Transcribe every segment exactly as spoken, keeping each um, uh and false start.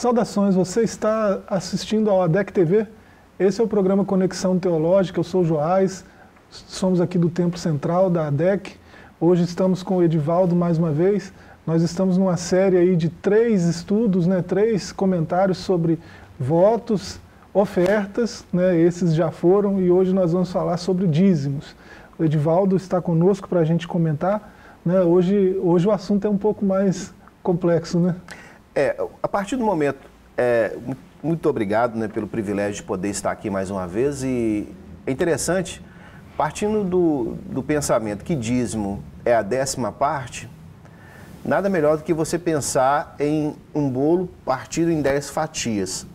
Saudações, você está assistindo ao A D E C T V? Esse é o programa Conexão Teológica, eu sou o Joás, somos aqui do Templo Central da A D E C. Hoje estamos com o Edivaldo mais uma vez. Nós estamos numa série aí de três estudos, né, três comentários sobre votos, ofertas, né, esses já foram, e hoje nós vamos falar sobre dízimos. O Edivaldo está conosco para a gente comentar, né, hoje, hoje o assunto é um pouco mais complexo, né? É, a partir do momento, é, muito obrigado, né, pelo privilégio de poder estar aqui mais uma vez, e é interessante, partindo do, do pensamento que dízimo é a décima parte, nada melhor do que você pensar em um bolo partido em dez fatias.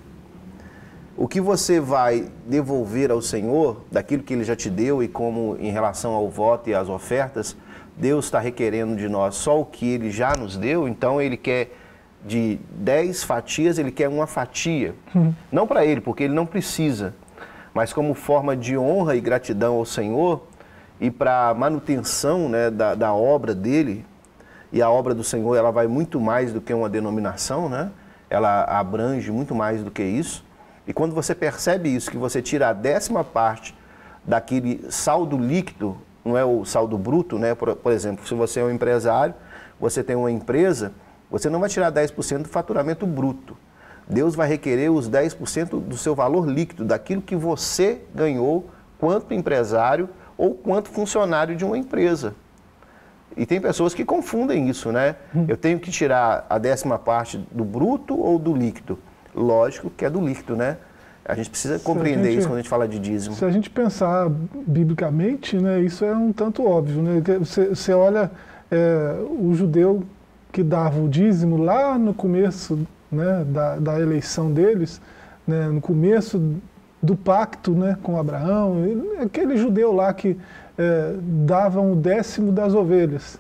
O que você vai devolver ao Senhor, daquilo que Ele já te deu, e como em relação ao voto e às ofertas, Deus está requerendo de nós só o que Ele já nos deu, então Ele quer de dez fatias, Ele quer uma fatia. Uhum. Não para Ele, porque Ele não precisa, mas como forma de honra e gratidão ao Senhor e para manutenção, né, da, da obra dEle. E a obra do Senhor, ela vai muito mais do que uma denominação, né? Ela abrange muito mais do que isso. E quando você percebe isso, que você tira a décima parte daquele saldo líquido, não é o saldo bruto, né? Por, por exemplo, se você é um empresário, você tem uma empresa, você não vai tirar dez por cento do faturamento bruto. Deus vai requerer os dez por cento do seu valor líquido, daquilo que você ganhou quanto empresário ou quanto funcionário de uma empresa. E tem pessoas que confundem isso, né? Hum. Eu tenho que tirar a décima parte do bruto ou do líquido? Lógico que é do líquido, né? A gente precisa se compreender gente, isso quando a gente fala de dízimo. Se a gente pensar biblicamente, né, isso é um tanto óbvio, né? Você, você olha é, o judeu que dava o dízimo lá no começo, né, da, da eleição deles, né, no começo do pacto, né, com Abraão, aquele judeu lá que É, davam o décimo das ovelhas,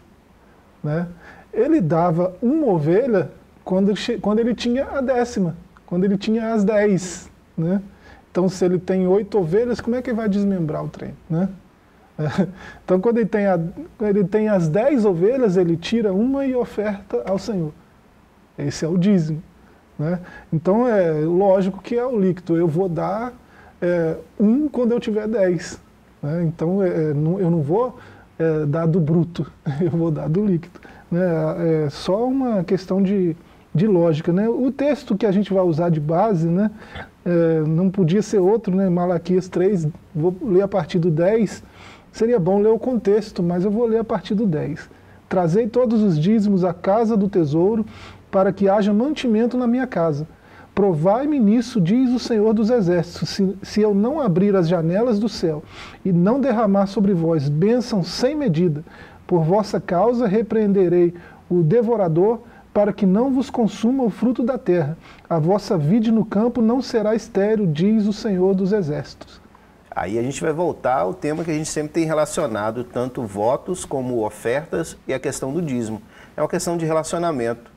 né? Ele dava uma ovelha quando ele, quando ele tinha a décima, quando ele tinha as dez, né? Então, se ele tem oito ovelhas, como é que ele vai desmembrar o trem, né? É, então, quando ele tem, a, ele tem as dez ovelhas, ele tira uma e oferta ao Senhor. Esse é o dízimo, né? Então, é lógico que é o líquido. Eu vou dar é, um quando eu tiver dez. Né? Então, é, não, eu não vou é, dar do bruto, eu vou dar do líquido. Né? É só uma questão de, de lógica. Né? O texto que a gente vai usar de base, né, é, não podia ser outro, né? Malaquias três, vou ler a partir do dez. Seria bom ler o contexto, mas eu vou ler a partir do dez. Trazei todos os dízimos à casa do tesouro, para que haja mantimento na minha casa. Provai-me nisso, diz o Senhor dos Exércitos, se, se eu não abrir as janelas do céu e não derramar sobre vós bênção sem medida, por vossa causa repreenderei o devorador, para que não vos consuma o fruto da terra. A vossa vide no campo não será estéril, diz o Senhor dos Exércitos. Aí a gente vai voltar ao tema que a gente sempre tem relacionado, tanto votos como ofertas e a questão do dízimo. É uma questão de relacionamento.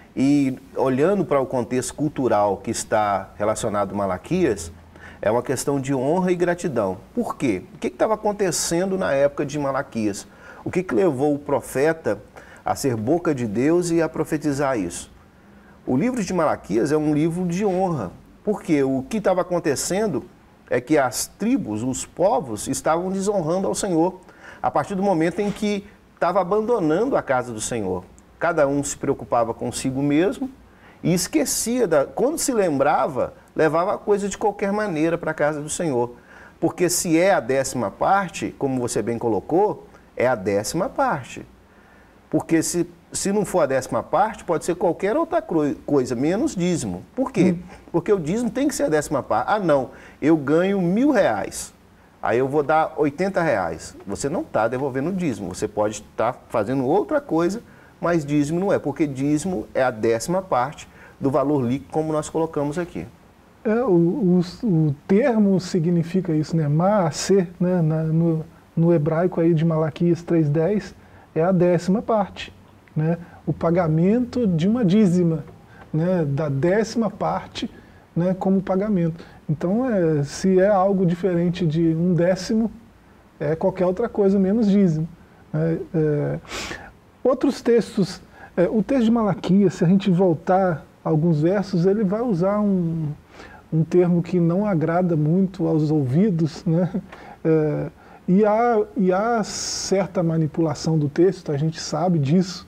E olhando para o contexto cultural que está relacionado a Malaquias, é uma questão de honra e gratidão. Por quê? O que estava acontecendo na época de Malaquias? O que, que levou o profeta a ser boca de Deus e a profetizar isso? O livro de Malaquias é um livro de honra. Porque o que estava acontecendo é que as tribos, os povos, estavam desonrando ao Senhor a partir do momento em que estava abandonando a casa do Senhor. Cada um se preocupava consigo mesmo e esquecia, da, quando se lembrava, levava a coisa de qualquer maneira para a casa do Senhor. Porque se é a décima parte, como você bem colocou, é a décima parte. Porque se, se não for a décima parte, pode ser qualquer outra coisa, menos dízimo. Por quê? Hum. Porque o dízimo tem que ser a décima parte. Ah, não, eu ganho mil reais, aí eu vou dar oitenta reais. Você não está devolvendo o dízimo, você pode estar tá fazendo outra coisa, mas dízimo não é, porque dízimo é a décima parte do valor líquido, como nós colocamos aqui. É, o, o, o termo significa isso, né? Maaser, né? Na, no, no hebraico aí de Malaquias três dez, é a décima parte, né? O pagamento de uma dízima, né? Da décima parte, né? Como pagamento. Então, é, se é algo diferente de um décimo, é qualquer outra coisa menos dízimo. Né? É, Outros textos, é, o texto de Malaquias, se a gente voltar alguns versos, ele vai usar um, um termo que não agrada muito aos ouvidos, né? É, e, há, e há certa manipulação do texto, a gente sabe disso,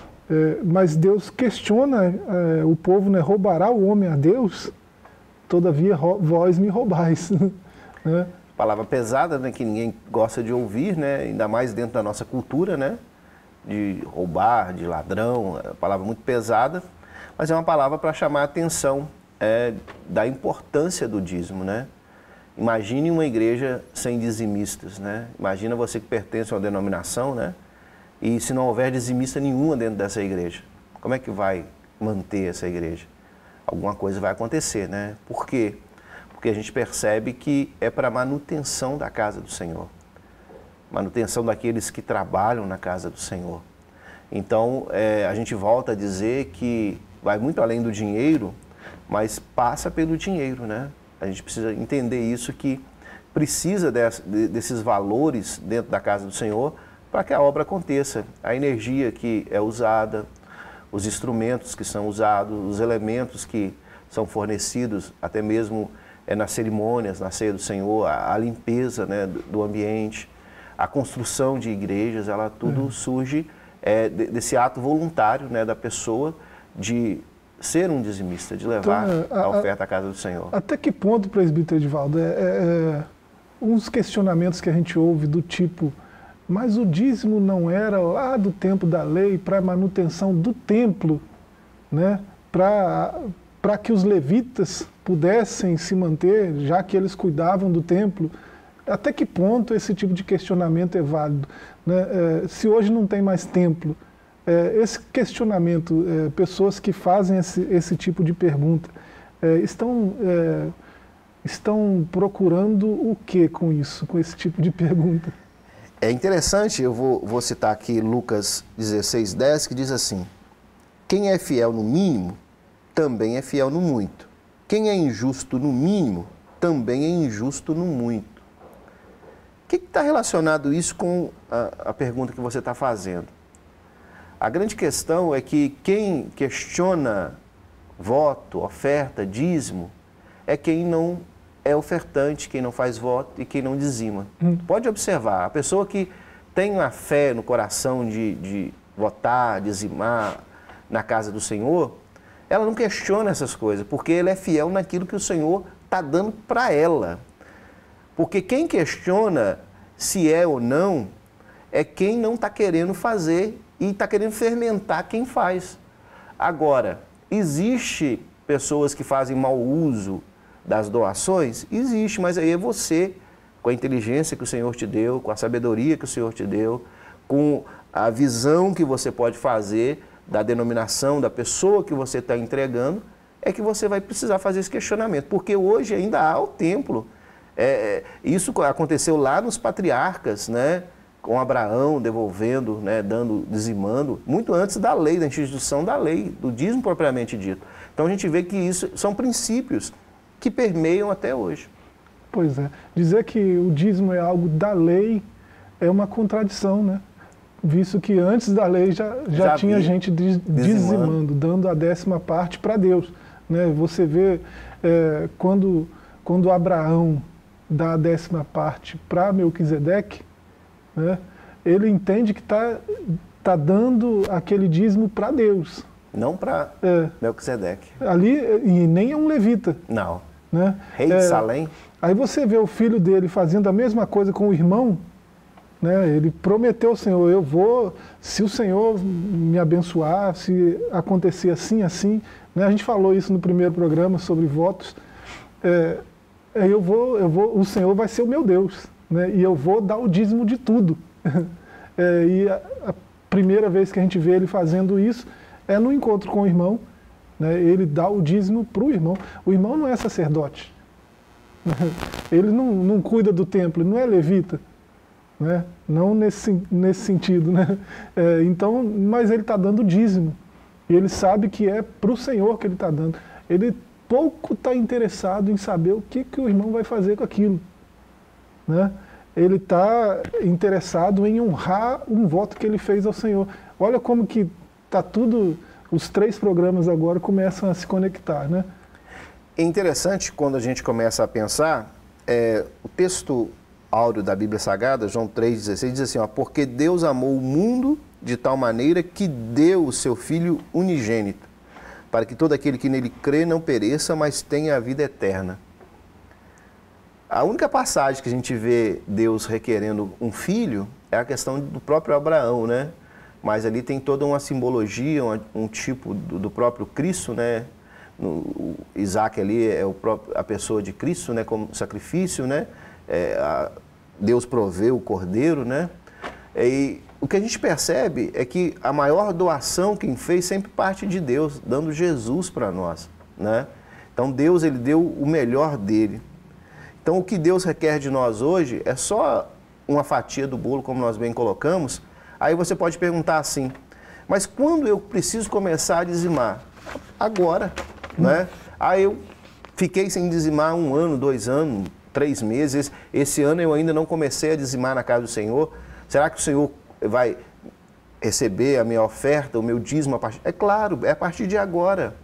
é, mas Deus questiona é, o povo, né? Roubará o homem a Deus? Todavia vós me roubais. Né? Palavra pesada, né, que ninguém gosta de ouvir, né, ainda mais dentro da nossa cultura, né, de roubar, de ladrão, é uma palavra muito pesada, mas é uma palavra para chamar a atenção é, da importância do dízimo, né? Imagine uma igreja sem dizimistas, né? Imagina você que pertence a uma denominação, né, e se não houver dizimista nenhuma dentro dessa igreja, como é que vai manter essa igreja? Alguma coisa vai acontecer, né? Por quê? Porque a gente percebe que é para manutenção da casa do Senhor, manutenção daqueles que trabalham na casa do Senhor. Então, é, a gente volta a dizer que vai muito além do dinheiro, mas passa pelo dinheiro, né? A gente precisa entender isso, que precisa desse, desses valores dentro da casa do Senhor para que a obra aconteça. A energia que é usada, os instrumentos que são usados, os elementos que são fornecidos, até mesmo é, nas cerimônias, na ceia do Senhor, a, a limpeza, né, do, do ambiente, a construção de igrejas, ela tudo uhum. surge é, de, desse ato voluntário, né, da pessoa de ser um dizimista, de levar então, a, a oferta à casa do Senhor. Até que ponto, presbítero Edivaldo, é, é, é, uns questionamentos que a gente ouve do tipo, mas o dízimo não era lá do tempo da lei para a manutenção do templo, né, para para que os levitas pudessem se manter, já que eles cuidavam do templo. Até que ponto esse tipo de questionamento é válido? Né? É, se hoje não tem mais templo, é, esse questionamento, é, pessoas que fazem esse, esse tipo de pergunta, é, estão, é, estão procurando o que com isso, com esse tipo de pergunta? É interessante, eu vou, vou citar aqui Lucas dezesseis, dez, que diz assim: quem é fiel no mínimo, também é fiel no muito. Quem é injusto no mínimo, também é injusto no muito. O que está relacionado isso com a, a pergunta que você está fazendo? A grande questão é que quem questiona voto, oferta, dízimo, é quem não é ofertante, quem não faz voto e quem não dizima. Hum. Pode observar, a pessoa que tem a fé no coração de, de votar, dizimar na casa do Senhor, ela não questiona essas coisas, porque ela é fiel naquilo que o Senhor está dando para ela. Porque quem questiona se é ou não, é quem não está querendo fazer e está querendo fermentar quem faz. Agora, existe pessoas que fazem mau uso das doações? Existe, mas aí é você, com a inteligência que o Senhor te deu, com a sabedoria que o Senhor te deu, com a visão que você pode fazer da denominação, da pessoa que você está entregando, é que você vai precisar fazer esse questionamento. Porque hoje ainda há o templo. É, isso aconteceu lá nos patriarcas, né? Com Abraão devolvendo, né? Dando, dizimando, muito antes da lei, da instituição da lei, do dízimo propriamente dito. Então a gente vê que isso são princípios que permeiam até hoje. Pois é. Dizer que o dízimo é algo da lei é uma contradição, né? Visto que antes da lei já, já, já tinha vi. gente dizimando, dizimando, dando a décima parte para Deus. Né? Você vê é, quando, quando Abraão dá a décima parte para Melquisedeque, né? Ele entende que está tá dando aquele dízimo para Deus. Não para é, Melquisedeque. Ali, e nem é um levita. Não. Né? Rei de é, Salém. Aí você vê o filho dele fazendo a mesma coisa com o irmão. Né? Ele prometeu ao Senhor, eu vou, se o Senhor me abençoar, se acontecer assim, assim, né? A gente falou isso no primeiro programa sobre votos, é, eu vou, eu vou, o Senhor vai ser o meu Deus, né? E eu vou dar o dízimo de tudo. É, e a, a primeira vez que a gente vê ele fazendo isso é no encontro com o irmão, né? Ele dá o dízimo para o irmão. O irmão não é sacerdote, ele não, não cuida do templo, ele não é levita. Né? Não nesse, nesse sentido, né? É, então, mas ele está dando dízimo, e ele sabe que é para o Senhor que ele está dando. Ele pouco está interessado em saber o que, que o irmão vai fazer com aquilo. Né? Ele está interessado em honrar um voto que ele fez ao Senhor. Olha como que está tudo, os três programas agora começam a se conectar, né? É interessante quando a gente começa a pensar, é, o texto áureo da Bíblia Sagrada, João três, dezesseis, diz assim, ó, porque Deus amou o mundo de tal maneira que deu o seu Filho unigênito, para que todo aquele que nele crê não pereça, mas tenha a vida eterna. A única passagem que a gente vê Deus requerendo um filho é a questão do próprio Abraão, né? Mas ali tem toda uma simbologia, um, um tipo do, do próprio Cristo, né? No, o Isaac ali é o próprio, a pessoa de Cristo, né? Como sacrifício, né? É, a, Deus proveu o cordeiro, né? E o que a gente percebe é que a maior doação quem fez sempre parte de Deus, dando Jesus para nós, né? Então Deus, ele deu o melhor dele. Então o que Deus requer de nós hoje é só uma fatia do bolo, como nós bem colocamos. Aí você pode perguntar assim, mas quando eu preciso começar a dizimar? Agora, hum. né? Aí eu fiquei sem dizimar um ano, dois anos, três meses. Esse ano eu ainda não comecei a dizimar na casa do Senhor. Será que o Senhor vai receber a minha oferta, o meu dízimo a partir... É claro, é a partir de agora.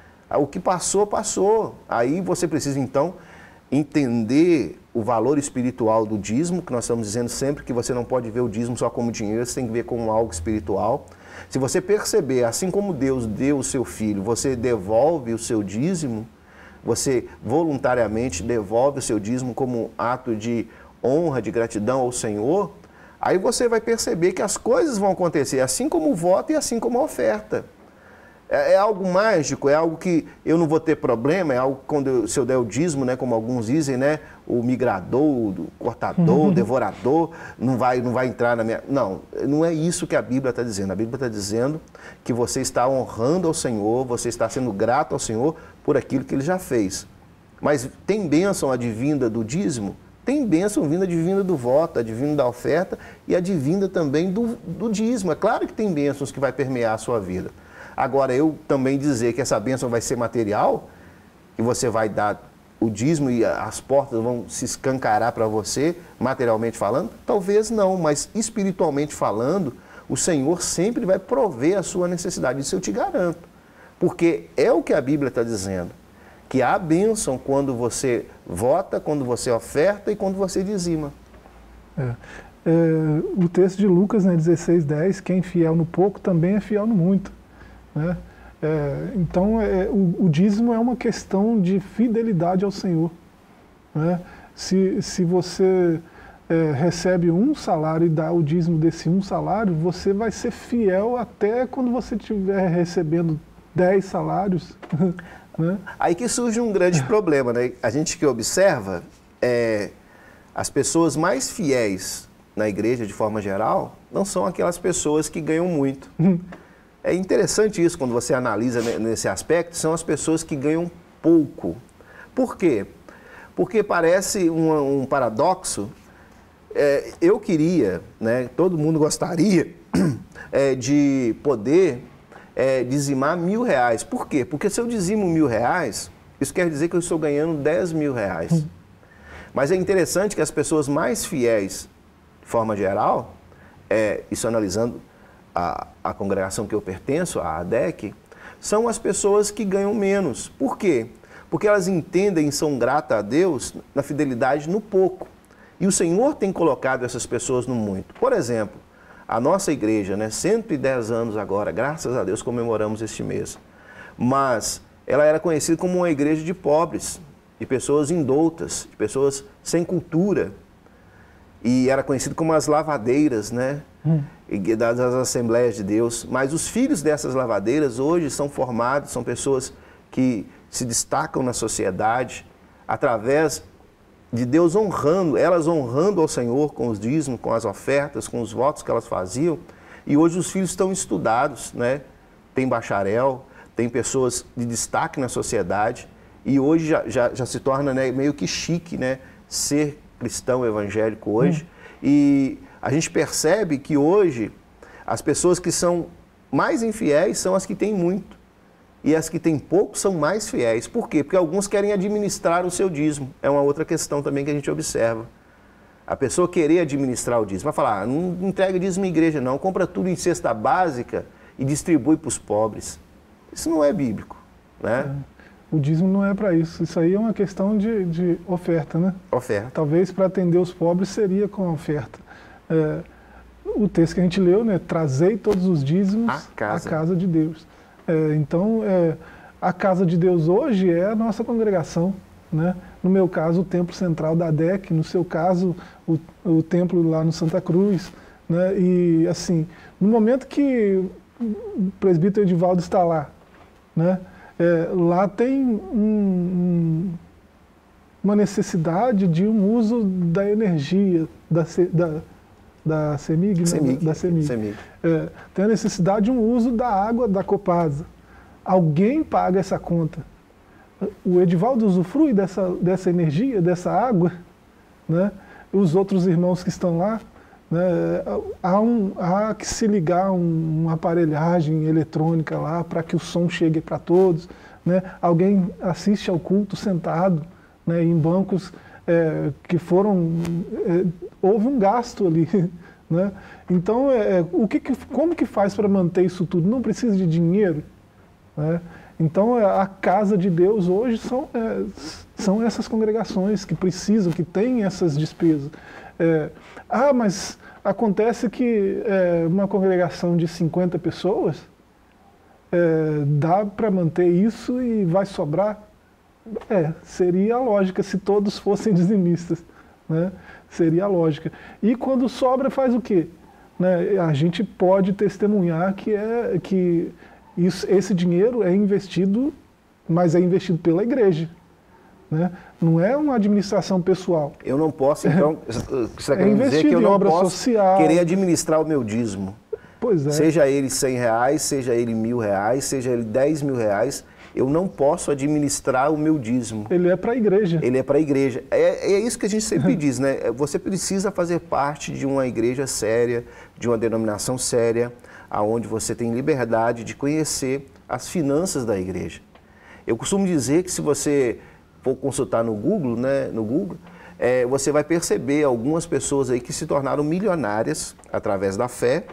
O que passou, passou. Aí você precisa, então, entender o valor espiritual do dízimo, que nós estamos dizendo sempre que você não pode ver o dízimo só como dinheiro, você tem que ver como algo espiritual. Se você perceber, assim como Deus deu o seu filho, você devolve o seu dízimo, você voluntariamente devolve o seu dízimo como um ato de honra, de gratidão ao Senhor, aí você vai perceber que as coisas vão acontecer, assim como o voto e assim como a oferta. É, é algo mágico, é algo que eu não vou ter problema, é algo quando eu, se eu der o dízimo, né, como alguns dizem, né, o migrador, o cortador, uhum. o devorador, não vai, não vai entrar na minha... Não, não é isso que a Bíblia está dizendo. A Bíblia está dizendo que você está honrando ao Senhor, você está sendo grato ao Senhor por aquilo que Ele já fez. Mas tem bênção advinda do dízimo? Tem bênção vinda advinda do voto, advinda da oferta e advinda também do, do dízimo. É claro que tem bênçãos que vai permear a sua vida. Agora, eu também dizer que essa bênção vai ser material, que você vai dar o dízimo e as portas vão se escancarar para você, materialmente falando, talvez não, mas espiritualmente falando, o Senhor sempre vai prover a sua necessidade, isso eu te garanto. Porque é o que a Bíblia está dizendo, que há bênção quando você vota, quando você oferta e quando você dizima. É. É, o texto de Lucas, né, dezesseis, dez, quem é fiel no pouco também é fiel no muito. Né? É, então, é, o, o dízimo é uma questão de fidelidade ao Senhor. Né? Se, se você é, recebe um salário e dá o dízimo desse um salário, você vai ser fiel até quando você estiver recebendo dez salários. Né? Aí que surge um grande problema, né? A gente que observa, é, as pessoas mais fiéis na igreja, de forma geral, não são aquelas pessoas que ganham muito. É interessante isso, quando você analisa nesse aspecto, são as pessoas que ganham pouco. Por quê? Porque parece um, um paradoxo. É, eu queria, né, todo mundo gostaria é, de poder é, dizimar mil reais. Por quê? Porque se eu dizimo mil reais, isso quer dizer que eu estou ganhando dez mil reais. Mas é interessante que as pessoas mais fiéis, de forma geral, é, isso analisando A, a congregação que eu pertenço, a A D E C, são as pessoas que ganham menos. Por quê? Porque elas entendem e são gratas a Deus na fidelidade no pouco. E o Senhor tem colocado essas pessoas no muito. Por exemplo, a nossa igreja, né, cento e dez anos agora, graças a Deus comemoramos este mês, mas ela era conhecida como uma igreja de pobres, de pessoas indoutas, de pessoas sem cultura. E era conhecido como as lavadeiras, né? Hum. Das Assembleias de Deus. Mas os filhos dessas lavadeiras hoje são formados, são pessoas que se destacam na sociedade através de Deus honrando, elas honrando ao Senhor com os dízimos, com as ofertas, com os votos que elas faziam. E hoje os filhos estão estudados, né? Tem bacharel, tem pessoas de destaque na sociedade. E hoje já, já, já se torna, né, meio que chique, né, ser cristão evangélico hoje. Hum. E a gente percebe que hoje as pessoas que são mais infiéis são as que têm muito. E as que têm pouco são mais fiéis. Por quê? Porque alguns querem administrar o seu dízimo. É uma outra questão também que a gente observa. A pessoa querer administrar o dízimo. Vai falar, ah, não entrega dízimo em igreja não, compra tudo em cesta básica e distribui para os pobres. Isso não é bíblico, né? É. O dízimo não é para isso. Isso aí é uma questão de, de oferta, né? Oferta. Talvez para atender os pobres seria com a oferta. É, o texto que a gente leu, né? Trazei todos os dízimos à casa, à casa de Deus. É, então, é, a casa de Deus hoje é a nossa congregação, né? No meu caso, o templo central da A D E C, no seu caso, o, o templo lá no Santa Cruz, né? E assim, no momento que o presbítero Edivaldo está lá, né? É, lá tem um, um, uma necessidade de um uso da energia da, da, da CEMIG, CEMIG, né? da CEMIG. CEMIG. É, tem a necessidade de um uso da água da Copasa. Alguém paga essa conta. O Edivaldo usufrui dessa, dessa energia, dessa água, né? Os outros irmãos que estão lá, né? há, um, há que se ligar um, uma aparelhagem eletrônica lá para que o som chegue para todos, né? Alguém assiste ao culto sentado, né? Em bancos é, que foram... É, houve um gasto ali, né? Então, é, o que, como que faz para manter isso tudo? Não precisa de dinheiro, né? Então, a casa de Deus hoje são, é, são essas congregações que precisam, que têm essas despesas. É, ah, mas acontece que é, uma congregação de cinquenta pessoas, é, dá para manter isso e vai sobrar? É, seria a lógica se todos fossem dizimistas, né? Seria a lógica. E quando sobra, faz o quê? Né? A gente pode testemunhar que, é, que isso, esse dinheiro é investido, mas é investido pela igreja, né? Não é uma administração pessoal. Eu não posso, então, você está É querendo dizer que eu investido em não obra posso social. querer administrar o meu dízimo. Pois é. Seja ele cem reais, seja ele mil reais, seja ele dez mil reais, eu não posso administrar o meu dízimo. Ele é para a igreja. Ele é para a igreja. É, é isso que a gente sempre diz, né? Você precisa fazer parte de uma igreja séria, de uma denominação séria, aonde você tem liberdade de conhecer as finanças da igreja. Eu costumo dizer que se você for consultar no Google, né, no Google, é, você vai perceber algumas pessoas aí que se tornaram milionárias através da fé,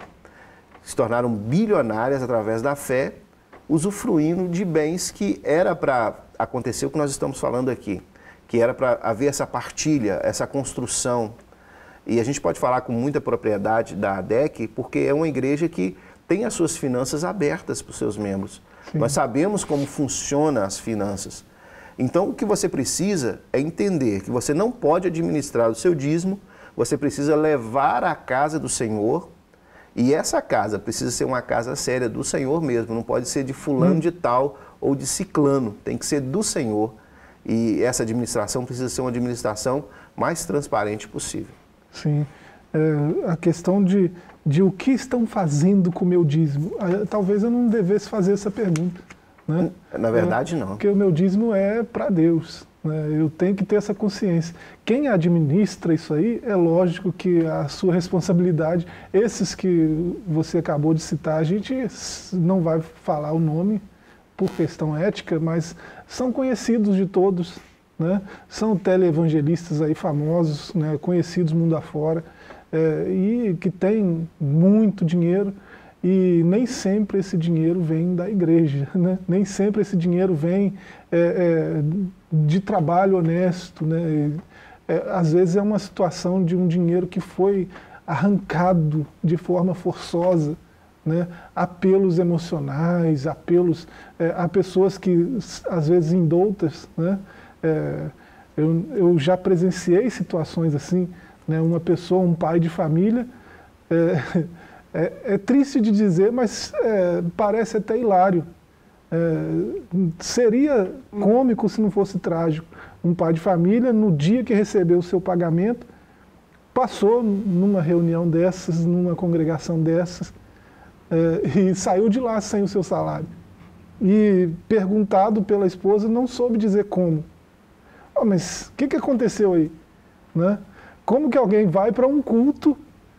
se tornaram bilionárias através da fé, usufruindo de bens que era para acontecer o que nós estamos falando aqui, que era para haver essa partilha, essa construção. E a gente pode falar com muita propriedade da A D E C, porque é uma igreja que tem as suas finanças abertas para os seus membros. Sim. Nós sabemos como funcionam as finanças. Então, o que você precisa é entender que você não pode administrar o seu dízimo, você precisa levar à casa do Senhor, e essa casa precisa ser uma casa séria do Senhor mesmo, não pode ser de fulano hum. de tal ou de ciclano, tem que ser do Senhor. E essa administração precisa ser uma administração mais transparente possível. Sim. É, a questão de, de o que estão fazendo com o meu dízimo, talvez eu não devesse fazer essa pergunta, né? Na verdade, é, não. Porque o meu dízimo é para Deus, né? Eu tenho que ter essa consciência. Quem administra isso aí, é lógico que a sua responsabilidade, esses que você acabou de citar, a gente não vai falar o nome por questão ética, mas são conhecidos de todos, né? São teleevangelistas aí famosos, né? Conhecidos mundo afora, é, e que têm muito dinheiro. E nem sempre esse dinheiro vem da igreja, né? Nem sempre esse dinheiro vem é, é, de trabalho honesto, né? É, às vezes é uma situação de um dinheiro que foi arrancado de forma forçosa, né? Apelos emocionais, apelos é, a pessoas que às vezes indoutas, né? É, eu, eu já presenciei situações assim, né? Uma pessoa, um pai de família, é, É, é triste de dizer, mas é, parece até hilário. É, seria cômico se não fosse trágico. Um pai de família, no dia que recebeu o seu pagamento, passou numa reunião dessas, numa congregação dessas, é, e saiu de lá sem o seu salário. E perguntado pela esposa, não soube dizer como. Oh, mas o que, que aconteceu aí? Né? Como que alguém vai para um culto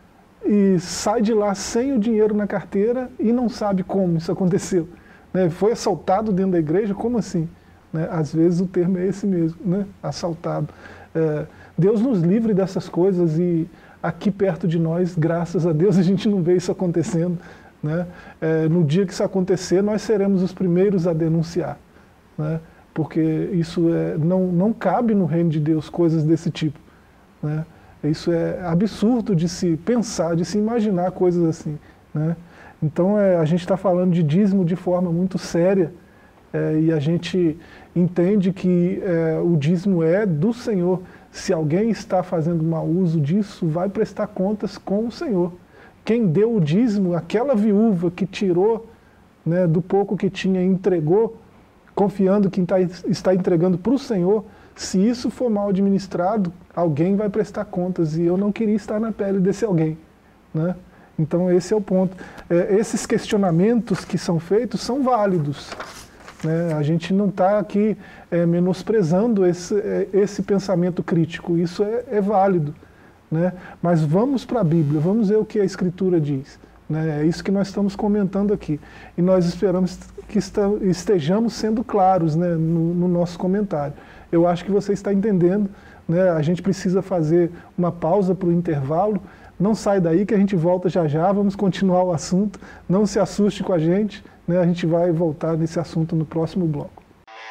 e sai de lá sem o dinheiro na carteira e não sabe como isso aconteceu? Né? Foi assaltado dentro da igreja? Como assim? Né? Às vezes o termo é esse mesmo, né? Assaltado. É, Deus nos livre dessas coisas, e aqui perto de nós, graças a Deus, a gente não vê isso acontecendo, né? É, no dia que isso acontecer, nós seremos os primeiros a denunciar, né? Porque isso é, não, não cabe no reino de Deus coisas desse tipo, né? Isso é absurdo de se pensar, de se imaginar coisas assim, né? Então é, a gente está falando de dízimo de forma muito séria, é, e a gente entende que é, o dízimo é do Senhor. Se alguém está fazendo mau uso disso, vai prestar contas com o Senhor. Quem deu o dízimo, aquela viúva que tirou, né, do pouco que tinha e entregou, confiando que está entregando para o Senhor, se isso for mal administrado, alguém vai prestar contas, e eu não queria estar na pele desse alguém, né? Então esse é o ponto. É, esses questionamentos que são feitos são válidos, né? A gente não está aqui é, menosprezando esse, é, esse pensamento crítico, isso é, é válido, né? Mas vamos para a Bíblia, vamos ver o que a Escritura diz, né? É isso que nós estamos comentando aqui, e nós esperamos que estejamos sendo claros, né, no, no nosso comentário. Eu acho que você está entendendo, né? A gente precisa fazer uma pausa para o intervalo. Não sai daí que a gente volta já já, vamos continuar o assunto. Não se assuste com a gente, né? A gente vai voltar nesse assunto no próximo bloco.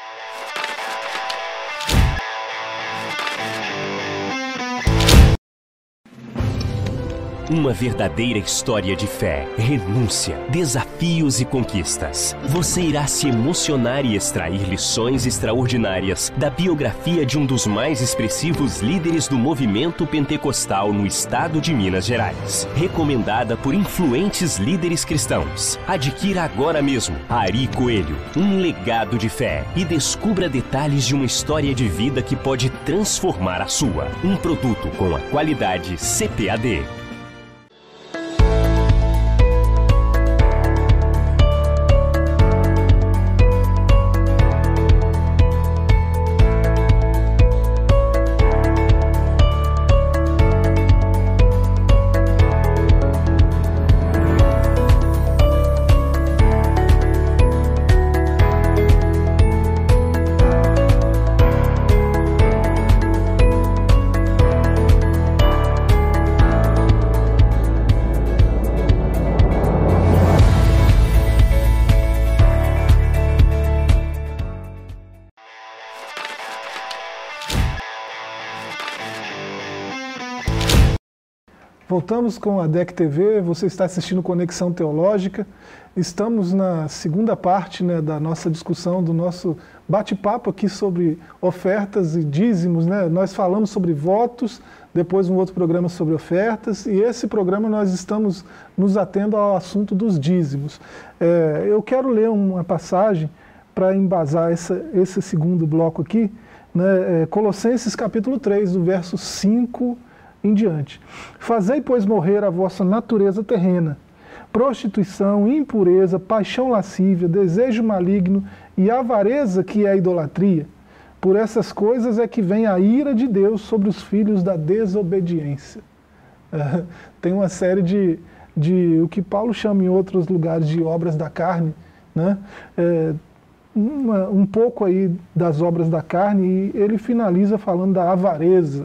Uma verdadeira história de fé, renúncia, desafios e conquistas. Você irá se emocionar e extrair lições extraordinárias da biografia de um dos mais expressivos líderes do movimento pentecostal no estado de Minas Gerais. Recomendada por influentes líderes cristãos. Adquira agora mesmo Ari Coelho, um legado de fé, e descubra detalhes de uma história de vida que pode transformar a sua. Um produto com a qualidade C P A D. Voltamos com a D E C T V, você está assistindo Conexão Teológica. Estamos na segunda parte, né, da nossa discussão, do nosso bate-papo aqui sobre ofertas e dízimos, né? Nós falamos sobre votos, depois um outro programa sobre ofertas, e esse programa nós estamos nos atendo ao assunto dos dízimos. É, eu quero ler uma passagem para embasar essa, esse segundo bloco aqui, né? É, Colossenses capítulo três, do verso cinco em diante. Fazei, pois, morrer a vossa natureza terrena, prostituição, impureza, paixão lascívia, desejo maligno e avareza, que é a idolatria. Por essas coisas é que vem a ira de Deus sobre os filhos da desobediência. É, tem uma série de, de, o que Paulo chama em outros lugares de obras da carne, né? É, uma, um pouco aí das obras da carne, e ele finaliza falando da avareza.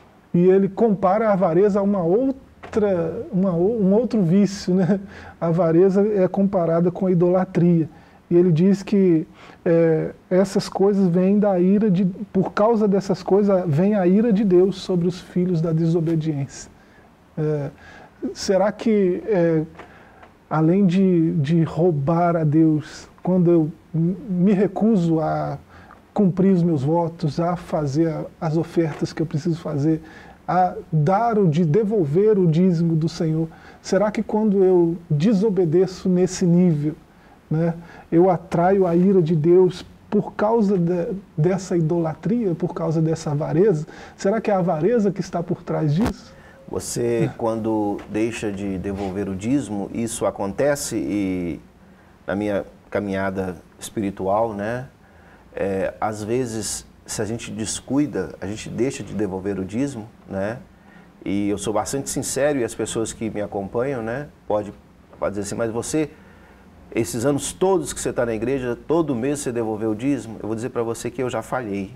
E ele compara a avareza a uma outra, uma, um outro vício, né? A avareza é comparada com a idolatria. E ele diz que é, essas coisas vêm da ira de, por causa dessas coisas vem a ira de Deus sobre os filhos da desobediência. É, será que, é, além de, de roubar a Deus, quando eu me recuso a cumprir os meus votos, a fazer as ofertas que eu preciso fazer, a dar o de devolver o dízimo do Senhor, será que quando eu desobedeço nesse nível, né, eu atraio a ira de Deus por causa de, dessa idolatria, por causa dessa avareza? Será que é a avareza que está por trás disso? Você, quando deixa de devolver o dízimo, isso acontece, e na minha caminhada espiritual, né, é, às vezes, se a gente descuida, a gente deixa de devolver o dízimo, né? E eu sou bastante sincero, e as pessoas que me acompanham, né, pode, pode dizer assim, mas você, esses anos todos que você está na igreja, todo mês você devolveu o dízimo, eu vou dizer para você que eu já falhei.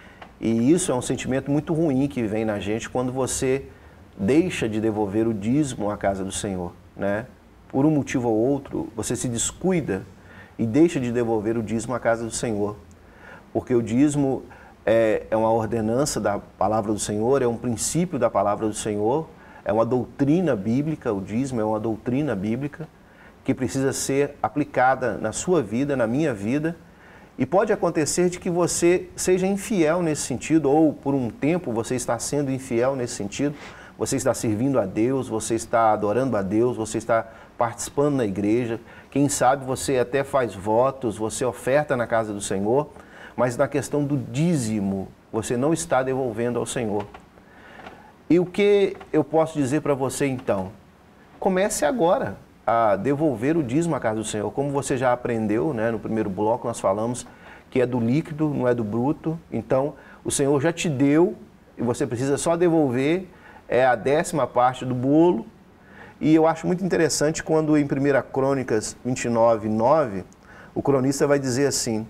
E isso é um sentimento muito ruim que vem na gente quando você deixa de devolver o dízimo à casa do Senhor, né? por um motivo ou outro, você se descuida e deixa de devolver o dízimo à casa do Senhor. Porque o dízimo é, é uma ordenança da palavra do Senhor, é um princípio da palavra do Senhor, é uma doutrina bíblica, o dízimo é uma doutrina bíblica que precisa ser aplicada na sua vida, na minha vida, e pode acontecer de que você seja infiel nesse sentido, ou por um tempo você está sendo infiel nesse sentido, você está servindo a Deus, você está adorando a Deus, você está participando na igreja, quem sabe você até faz votos, você oferta na casa do Senhor, mas na questão do dízimo, você não está devolvendo ao Senhor. E o que eu posso dizer para você então? Comece agora a devolver o dízimo à casa do Senhor. Como você já aprendeu, né, no primeiro bloco nós falamos que é do líquido, não é do bruto. Então, o Senhor já te deu e você precisa só devolver é a décima parte do bolo. E eu acho muito interessante quando em primeira Crônicas vinte e nove, nove, o cronista vai dizer assim: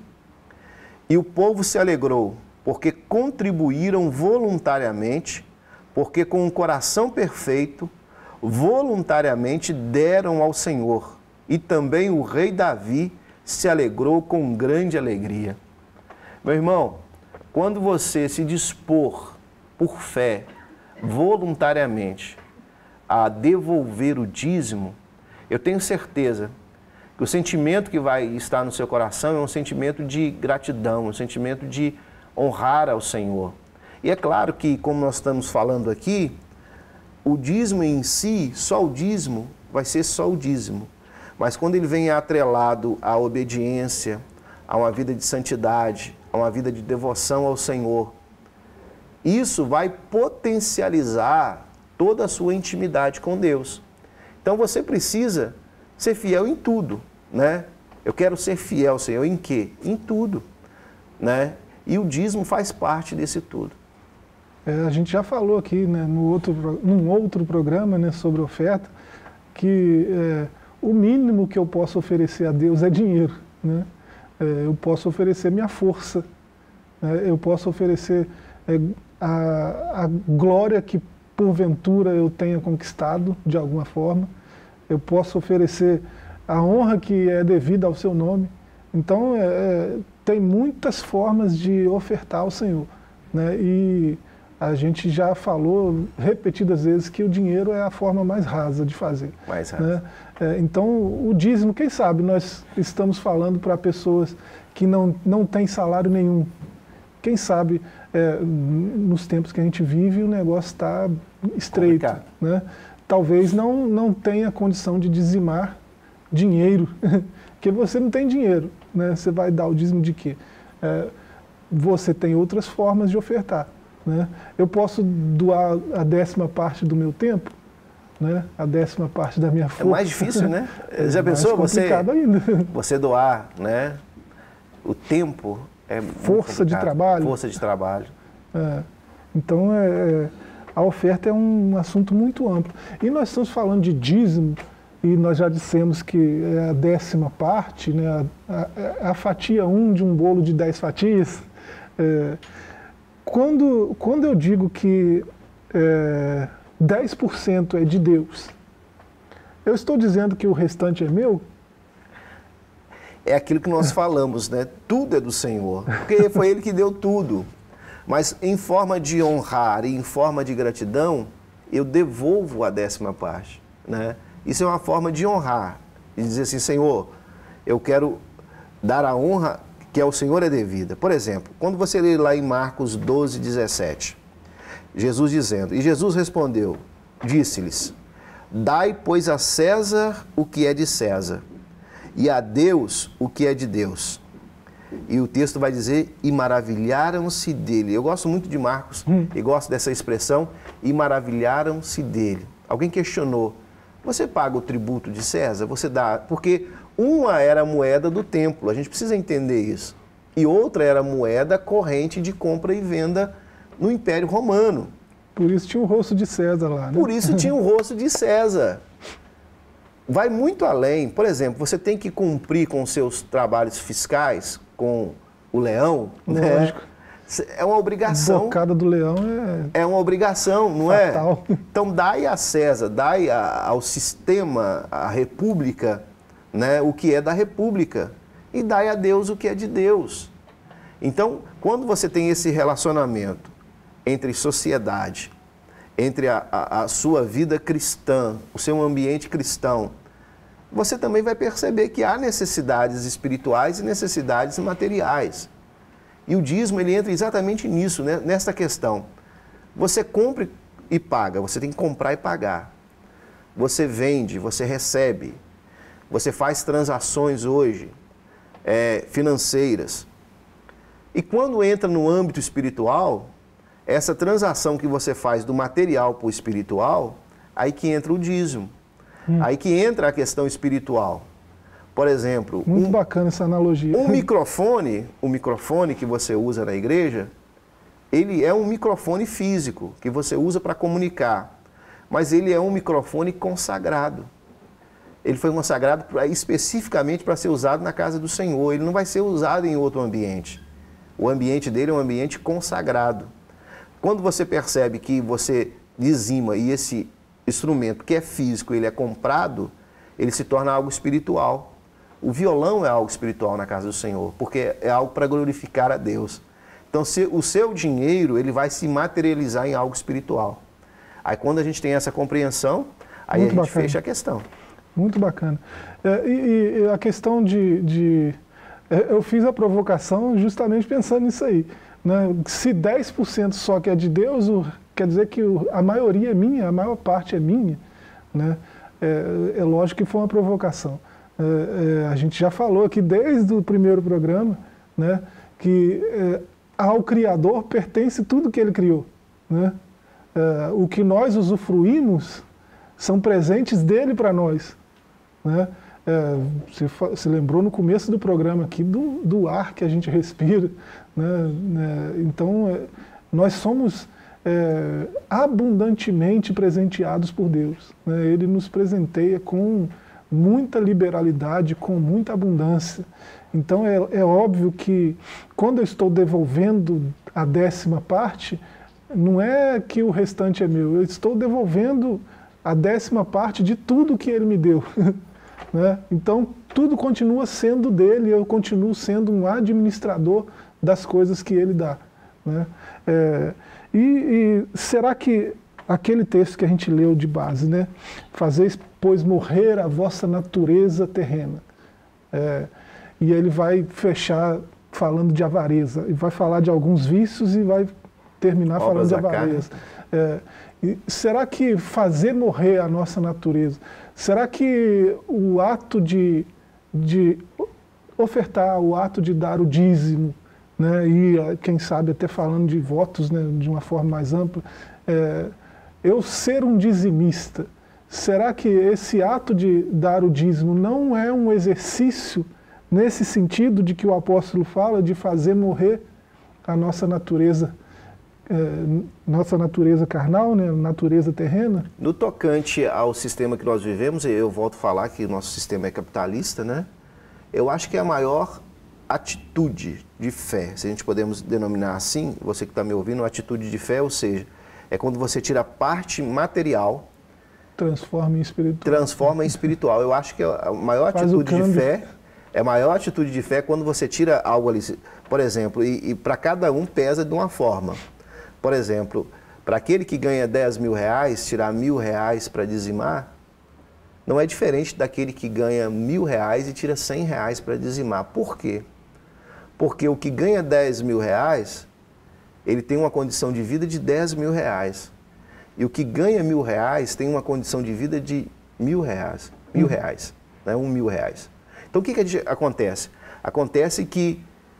e o povo se alegrou, porque contribuíram voluntariamente, porque com um coração perfeito, voluntariamente deram ao Senhor. E também o rei Davi se alegrou com grande alegria. Meu irmão, quando você se dispor por fé, voluntariamente, a devolver o dízimo, eu tenho certeza que o sentimento que vai estar no seu coração é um sentimento de gratidão, um sentimento de honrar ao Senhor. E é claro que, como nós estamos falando aqui, o dízimo em si, só o dízimo, vai ser só o dízimo. Mas quando ele vem atrelado à obediência, a uma vida de santidade, a uma vida de devoção ao Senhor, isso vai potencializar toda a sua intimidade com Deus. Então você precisa ser fiel em tudo, né? Eu quero ser fiel, Senhor, em quê? Em tudo, né? E o dízimo faz parte desse tudo. É, a gente já falou aqui, né, no outro, num outro programa, né, sobre oferta, que é, o mínimo que eu posso oferecer a Deus é dinheiro, né? É, eu posso oferecer minha força, né? Eu posso oferecer é, a, a glória que porventura eu tenha conquistado de alguma forma, eu posso oferecer a honra que é devida ao seu nome. Então, é, tem muitas formas de ofertar ao Senhor, né? E a gente já falou repetidas vezes que o dinheiro é a forma mais rasa de fazer. Mais rasa. Né? É, então, o dízimo, quem sabe, nós estamos falando para pessoas que não, não têm salário nenhum. Quem sabe, é, nos tempos que a gente vive, o negócio está estreito. Né? Talvez não, não tenha condição de dizimar dinheiro, porque você não tem dinheiro, né? Você vai dar o dízimo de quê? É, você tem outras formas de ofertar. Né? Eu posso doar a décima parte do meu tempo, né? A décima parte da minha força. É mais difícil, né? É Já pensou você, ainda. você doar, né? O tempo é força de trabalho. Força de trabalho. É. Então, é, a oferta é um assunto muito amplo. E nós estamos falando de dízimo, e nós já dissemos que é a décima parte, né? a, a, a fatia um de um bolo de dez fatias. É, Quando, quando eu digo que é, dez por cento é de Deus, eu estou dizendo que o restante é meu? É aquilo que nós falamos, né? Tudo é do Senhor, porque foi Ele que deu tudo. Mas em forma de honrar e em forma de gratidão, eu devolvo a décima parte, né? Isso é uma forma de honrar, de dizer assim, Senhor, eu quero dar a honra que ao Senhor é devida. Por exemplo, quando você lê lá em Marcos doze, dezessete, Jesus dizendo, e Jesus respondeu, disse-lhes, dai, pois, a César o que é de César, e a Deus o que é de Deus. E o texto vai dizer, e maravilharam-se dele. Eu gosto muito de Marcos, hum. e gosto dessa expressão, e maravilharam-se dele. Alguém questionou, você paga o tributo de César? Você dá, porque uma era a moeda do templo, a gente precisa entender isso. E outra era a moeda corrente de compra e venda no Império Romano. Por isso tinha o rosto de César lá, né? Por isso tinha o rosto de César. Vai muito além. Por exemplo, você tem que cumprir com seus trabalhos fiscais, com o leão, lógico, né? É uma obrigação. A bocada do leão é... É uma obrigação, não fatal. é? Então, dai a César, dai a, ao sistema, à república, né, o que é da república. E dai a Deus o que é de Deus. Então, quando você tem esse relacionamento entre sociedade, entre a, a, a sua vida cristã, o seu ambiente cristão, você também vai perceber que há necessidades espirituais e necessidades materiais. E o dízimo, ele entra exatamente nisso, né? Nessa questão. Você compra e paga, você tem que comprar e pagar. Você vende, você recebe. Você faz transações hoje é, financeiras. E quando entra no âmbito espiritual, essa transação que você faz do material para o espiritual, aí que entra o dízimo. Hum. Aí que entra a questão espiritual. Por exemplo... Muito um, bacana essa analogia. Um microfone, o microfone que você usa na igreja, ele é um microfone físico, que você usa para comunicar. Mas ele é um microfone consagrado. Ele foi consagrado pra, especificamente para ser usado na casa do Senhor. Ele não vai ser usado em outro ambiente. O ambiente dele é um ambiente consagrado. Quando você percebe que você dizima e esse instrumento que é físico, ele é comprado, ele se torna algo espiritual. O violão é algo espiritual na casa do Senhor, porque é algo para glorificar a Deus. Então, se, o seu dinheiro, ele vai se materializar em algo espiritual. Aí, quando a gente tem essa compreensão, aí Muito a gente bacana. fecha a questão. Muito bacana. É, e, e a questão de... de é, eu fiz a provocação justamente pensando nisso aí. Né? Se dez por cento só que é de Deus, o, quer dizer que o, a maioria é minha, a maior parte é minha. Né? É, é lógico que foi uma provocação. É, é, a gente já falou aqui desde o primeiro programa, né, que é, ao Criador pertence tudo que Ele criou. Né? É, o que nós usufruímos são presentes dele para nós. Né? É, você se lembrou no começo do programa aqui do, do ar que a gente respira. Né? É, então, é, nós somos é, abundantemente presenteados por Deus. Né? Ele nos presenteia com muita liberalidade, com muita abundância. Então é, é óbvio que quando eu estou devolvendo a décima parte, não é que o restante é meu, eu estou devolvendo a décima parte de tudo que ele me deu. Né? Então tudo continua sendo dele, eu continuo sendo um administrador das coisas que ele dá. Né? É, e, e será que aquele texto que a gente leu de base, né? Fazeis, pois, morrer a vossa natureza terrena. É, e ele vai fechar falando de avareza, e vai falar de alguns vícios e vai terminar Obras falando de avareza. É, e será que fazer morrer a nossa natureza, será que o ato de, de ofertar, o ato de dar o dízimo, né? E quem sabe até falando de votos, né? De uma forma mais ampla, é, eu ser um dizimista, será que esse ato de dar o dízimo não é um exercício nesse sentido de que o apóstolo fala, de fazer morrer a nossa natureza, é, nossa natureza carnal, né, natureza terrena? No tocante ao sistema que nós vivemos, eu volto a falar que o nosso sistema é capitalista, né? Eu acho que é a maior atitude de fé, se a gente podemos denominar assim, você que está me ouvindo, uma atitude de fé, ou seja, é quando você tira a parte material, transforma em espiritual. Transforma em espiritual. Eu acho que a maior Faz atitude de fé, é a maior atitude de fé quando você tira algo ali, por exemplo, e, e para cada um pesa de uma forma. Por exemplo, para aquele que ganha dez mil reais, tirar mil reais para dizimar, não é diferente daquele que ganha mil reais e tira cem reais para dizimar. Por quê? Porque o que ganha dez mil reais, ele tem uma condição de vida de dez mil reais. E o que ganha mil reais tem uma condição de vida de mil reais. Mil reais, né? Um mil reais. Então o que, que acontece? Acontece que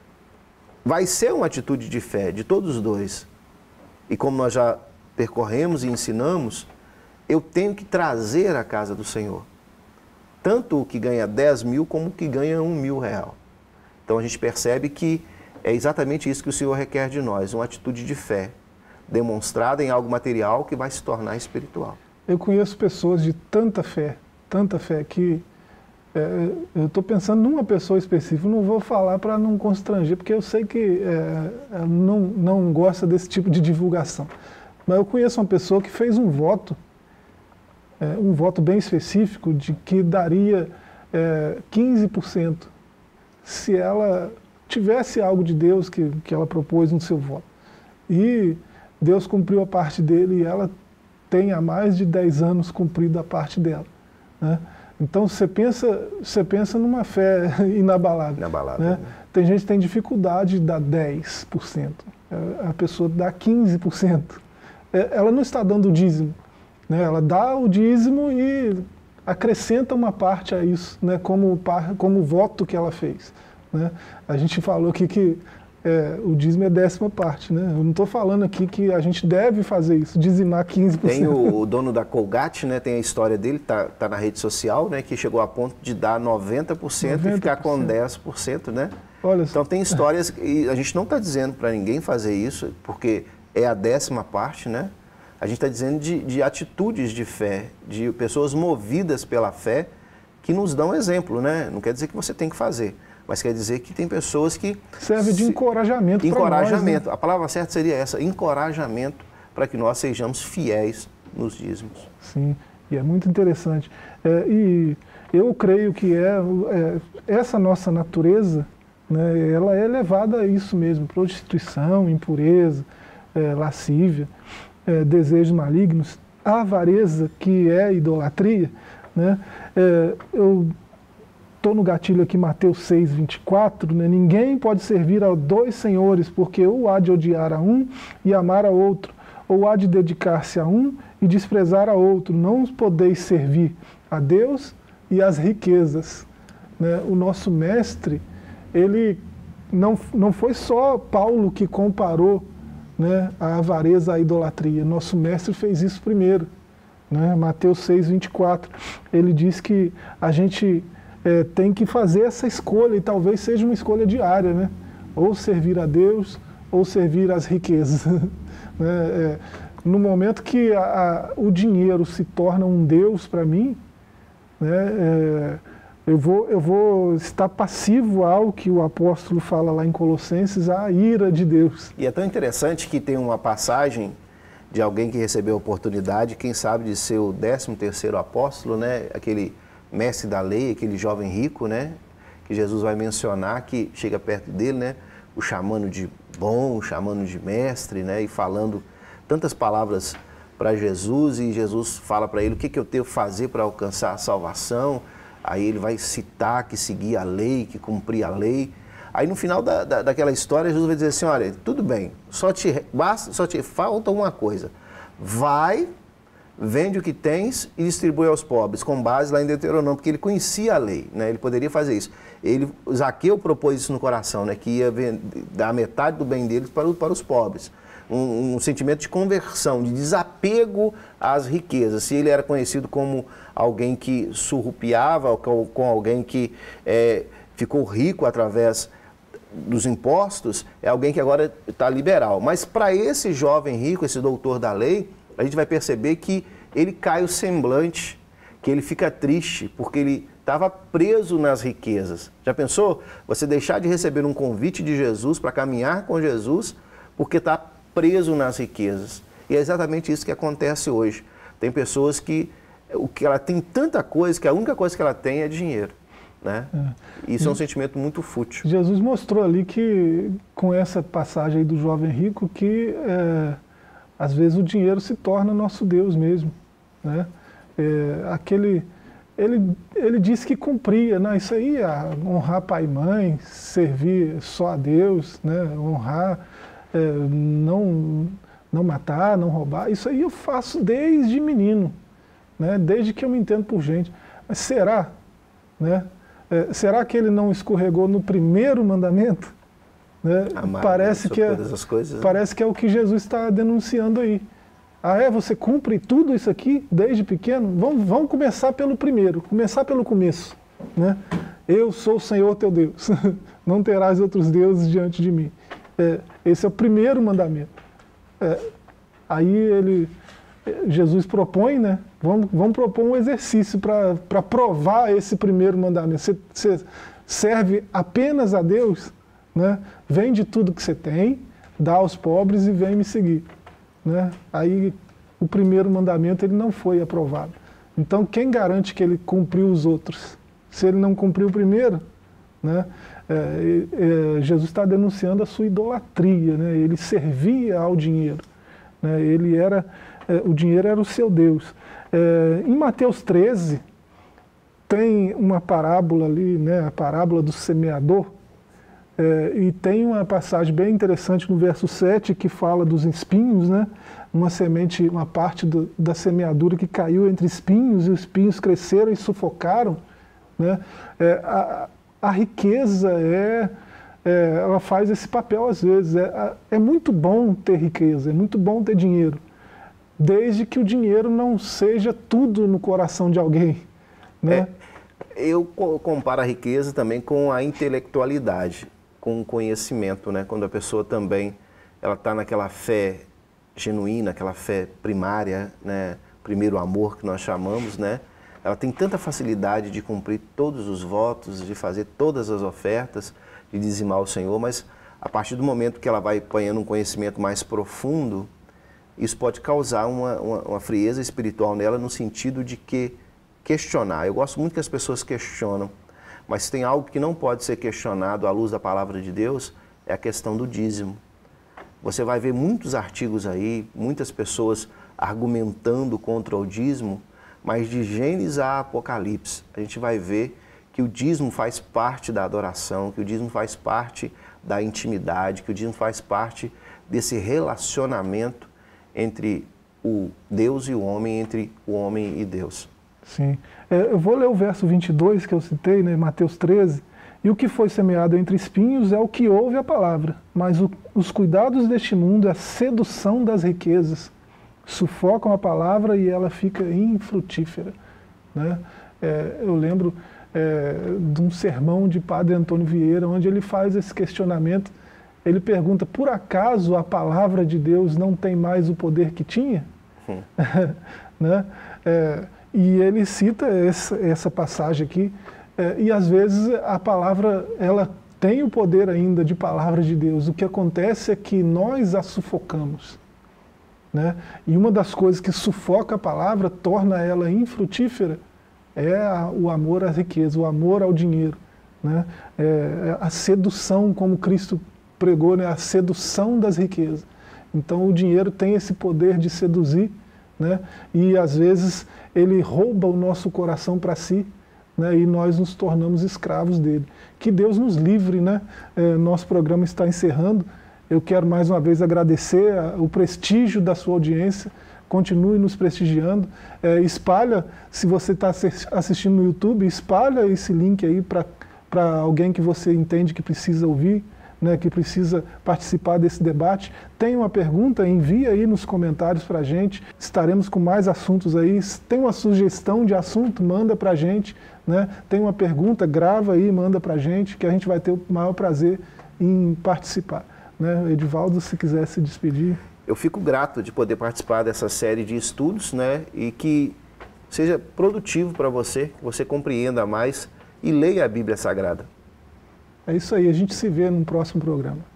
vai ser uma atitude de fé de todos os dois. E como nós já percorremos e ensinamos, eu tenho que trazer à casa do Senhor. Tanto o que ganha dez mil como o que ganha um mil real. Então a gente percebe que é exatamente isso que o Senhor requer de nós, uma atitude de fé, demonstrada em algo material que vai se tornar espiritual. Eu conheço pessoas de tanta fé, tanta fé, que É, eu estou pensando numa pessoa específica, não vou falar para não constranger, porque eu sei que é, ela não, não gosta desse tipo de divulgação. Mas eu conheço uma pessoa que fez um voto, é, um voto bem específico, de que daria é, quinze por cento se ela tivesse algo de Deus que, que ela propôs no seu voto. E Deus cumpriu a parte dele e ela tem há mais de dez anos cumprido a parte dela, né? Então você pensa, você pensa numa fé inabalável. Inabalável, né? né? Tem gente que tem dificuldade de dar dez por cento, a pessoa dá quinze por cento. Ela não está dando o dízimo, né? Ela dá o dízimo e acrescenta uma parte a isso, né? como, como voto que ela fez, né? A gente falou aqui que É, o dízimo é décima parte, né? Eu não estou falando aqui que a gente deve fazer isso, dizimar quinze por cento. Tem o, o dono da Colgate, né? Tem a história dele, tá, tá na rede social, né? Que chegou a ponto de dar noventa por cento e ficar com dez por cento, né? Olha então só. tem histórias, e a gente não está dizendo para ninguém fazer isso, porque é a décima parte, né? A gente está dizendo de, de atitudes de fé, de pessoas movidas pela fé, que nos dão exemplo, né? Não quer dizer que você tem que fazer, mas quer dizer que tem pessoas que... Serve de encorajamento para nós. Encorajamento. Né? A palavra certa seria essa, encorajamento para que nós sejamos fiéis nos dízimos. Sim, e é muito interessante. É, e eu creio que é, é essa nossa natureza, né, ela é levada a isso mesmo, prostituição, impureza, é, lascívia, é, desejos malignos, avareza, que é idolatria, né? É, eu estou no gatilho aqui, Mateus seis, vinte e quatro, né? Ninguém pode servir a dois senhores, porque ou há de odiar a um e amar a outro, ou há de dedicar-se a um e desprezar a outro. Não podeis servir a Deus e às riquezas, né? O nosso mestre, ele não, não foi só Paulo que comparou, né, a avareza à idolatria. Nosso mestre fez isso primeiro, né? Mateus seis, vinte e quatro. Ele diz que a gente é, tem que fazer essa escolha, e talvez seja uma escolha diária, né? Ou servir a Deus, ou servir às riquezas. né? É, no momento que a, a, o dinheiro se torna um Deus para mim, né, é, eu, vou, eu vou estar passivo ao que o apóstolo fala lá em Colossenses, a ira de Deus. E é tão interessante que tem uma passagem de alguém que recebeu a oportunidade, quem sabe, de ser o décimo terceiro apóstolo, né? Aquele mestre da lei, aquele jovem rico, né? Que Jesus vai mencionar, que chega perto dele, né? O chamando de bom, o chamando de mestre, né? E falando tantas palavras para Jesus, e Jesus fala para ele o que, que eu tenho que fazer para alcançar a salvação. Aí ele vai citar que seguia a lei, que cumpria a lei. Aí no final da, da, daquela história, Jesus vai dizer assim, olha, tudo bem, só te, basta, só te falta uma coisa. Vai, vende o que tens e distribui aos pobres, com base lá em Deuteronômio, porque ele conhecia a lei, né? Ele poderia fazer isso. Ele, Zaqueu propôs isso no coração, né? Que ia vender, dar metade do bem deles para, para os pobres. Um, um sentimento de conversão, de desapego às riquezas. Se ele era conhecido como alguém que surrupiava, com, com alguém que é, ficou rico através dos impostos, é alguém que agora está liberal. Mas para esse jovem rico, esse doutor da lei, a gente vai perceber que ele cai o semblante, que ele fica triste, porque ele estava preso nas riquezas. Já pensou? Você deixar de receber um convite de Jesus para caminhar com Jesus, porque está preso nas riquezas. E é exatamente isso que acontece hoje. Tem pessoas que, o que ela tem tanta coisa, que a única coisa que ela tem é dinheiro. Né? É. Isso é um sentimento muito fútil. Jesus mostrou ali que, com essa passagem aí do jovem rico, que é, às vezes o dinheiro se torna nosso Deus mesmo. Né? É, aquele, ele, ele disse que cumpria, né? Isso aí, a honrar pai e mãe, servir só a Deus, né? Honrar, é, não, não matar, não roubar, isso aí eu faço desde menino, né? Desde que eu me entendo por gente. Mas será? Né? É, será que ele não escorregou no primeiro mandamento? Né? Amar, parece, que é, todas as coisas, parece que é o que Jesus está denunciando aí. Ah, é? Você cumpre tudo isso aqui desde pequeno? Vamos, vamos começar pelo primeiro, começar pelo começo. Né? Eu sou o Senhor teu Deus, não terás outros deuses diante de mim. É, esse é o primeiro mandamento. É, aí ele Jesus propõe, né? Vamos, vamos propor um exercício para provar esse primeiro mandamento. Você, você serve apenas a Deus, né? Vende tudo que você tem, dá aos pobres e vem me seguir, né? Aí o primeiro mandamento ele não foi aprovado. Então quem garante que ele cumpriu os outros? Se ele não cumpriu o primeiro, né? É, é, Jesus está denunciando a sua idolatria, né? Ele servia ao dinheiro, né? Ele era, é, o dinheiro era o seu Deus. É, em Mateus treze, tem uma parábola ali, né? A parábola do semeador, é, e tem uma passagem bem interessante no verso sete que fala dos espinhos, né? Uma semente, uma parte do, da semeadura que caiu entre espinhos, e os espinhos cresceram e sufocaram, né? É, a, A riqueza, é, é, ela faz esse papel às vezes. É, é muito bom ter riqueza, é muito bom ter dinheiro, desde que o dinheiro não seja tudo no coração de alguém, né? É, eu comparo a riqueza também com a intelectualidade, com o conhecimento, né? Quando a pessoa também ela está naquela fé genuína, aquela fé primária, né? Primeiro amor que nós chamamos, né? Ela tem tanta facilidade de cumprir todos os votos, de fazer todas as ofertas, de dizimar o Senhor, mas a partir do momento que ela vai apanhando um conhecimento mais profundo, isso pode causar uma, uma, uma frieza espiritual nela, no sentido de que questionar. Eu gosto muito que as pessoas questionam, mas tem algo que não pode ser questionado à luz da palavra de Deus, é a questão do dízimo. Você vai ver muitos artigos aí, muitas pessoas argumentando contra o dízimo, mas de Gênesis a Apocalipse, a gente vai ver que o dízimo faz parte da adoração, que o dízimo faz parte da intimidade, que o dízimo faz parte desse relacionamento entre o Deus e o homem, entre o homem e Deus. Sim. É, eu vou ler o verso vinte e dois que eu citei, né, Mateus treze. E o que foi semeado entre espinhos é o que ouve a palavra, mas o, os cuidados deste mundo é a sedução das riquezas. Sufocam a palavra e ela fica infrutífera, né? É, eu lembro é, de um sermão de Padre Antônio Vieira, onde ele faz esse questionamento. Ele pergunta, por acaso a palavra de Deus não tem mais o poder que tinha? Hum. Né? É, e ele cita essa, essa passagem aqui, é, e às vezes a palavra ela tem o poder ainda de palavra de Deus. O que acontece é que nós a sufocamos. Né? E uma das coisas que sufoca a palavra, torna ela infrutífera, é a, o amor à riqueza, o amor ao dinheiro, né? É a sedução, como Cristo pregou, né? A sedução das riquezas. Então o dinheiro tem esse poder de seduzir, né? E às vezes ele rouba o nosso coração para si, né? E nós nos tornamos escravos dele. Que Deus nos livre, né? É, nosso programa está encerrando. Eu quero mais uma vez agradecer a, o prestígio da sua audiência, continue nos prestigiando, é, espalha, se você está assistindo no YouTube, espalha esse link aí para alguém que você entende que precisa ouvir, né, que precisa participar desse debate. Tem uma pergunta, envia aí nos comentários para a gente, estaremos com mais assuntos aí. Tem uma sugestão de assunto, manda para a gente, né? Tem uma pergunta, grava aí, manda para a gente, que a gente vai ter o maior prazer em participar. Né? Edivaldo, se quiser se despedir. Eu fico grato de poder participar dessa série de estudos, né? E que seja produtivo para você, que você compreenda mais e leia a Bíblia Sagrada. É isso aí, a gente se vê no próximo programa.